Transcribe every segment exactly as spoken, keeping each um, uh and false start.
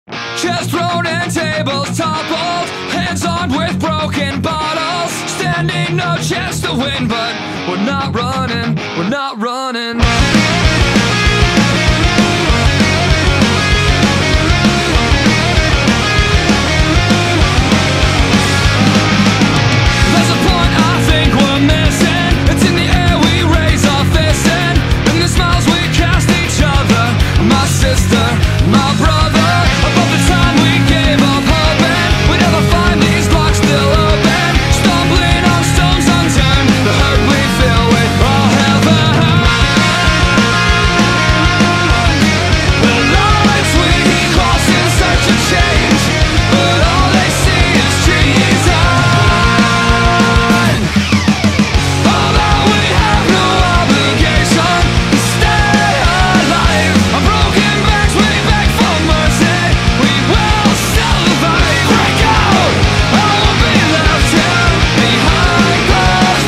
Chest thrown and tables toppled, hands armed with broken bottles. Standing, no chance to win, but we're not running, we're not running. There's a point I think we're missing. It's in the air we raise our fists in, and the smiles we cast each other. My sister, my brother. About the time we gave up hoping we'd never find these blocks still open. Stumbling on stones unturned, the hurt we feel with all heaven. The lines we cross in search of change, but all they see is treason. Although we have no obligation to stay alive, our broken backs we beg for mercy. We will survive. Break out, I won't be left here behind closed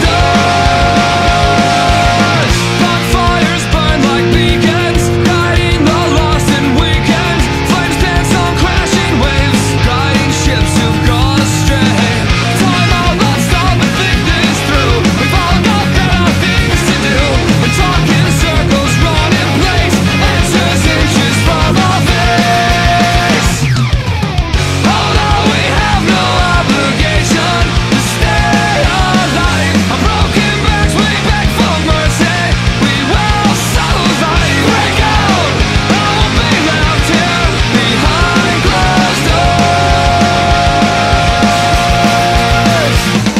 doors. Bonfires burn like beacons, guiding the lost and weekend. Flames dance on crashing waves, guiding ships who've gone astray. Time out, let's stop and think this through. We've all got better things to do. We're talking circles, run in place, answers inches from our face. Although we have no obligation to stay alive, our broken backs we beg for mercy. We will survive. Break out, I won't be left here behind closed doors.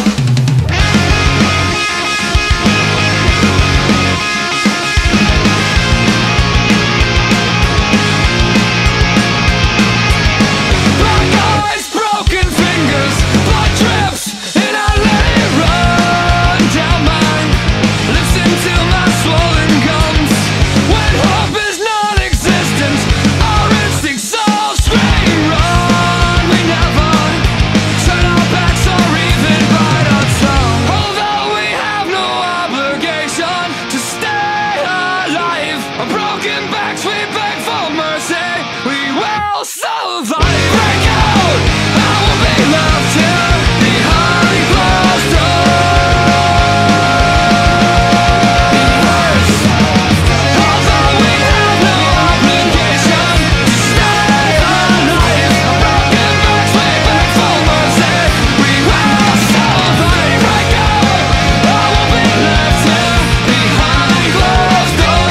Black eyes, broken fingers, blood drips, and I let it run down my lips into my swollen gums. When hope is non-existent, our instincts all scream run. We never turn our backs or even bite our tongue. Although we have no obligation to stay alive, our broken backs we beg for mercy. We will survive. Break out, I won't be left here behind closed doors. Although we have no obligation to stay alive, our broken backs we beg for mercy. We will survive. Break out, I won't be left here behind closed doors.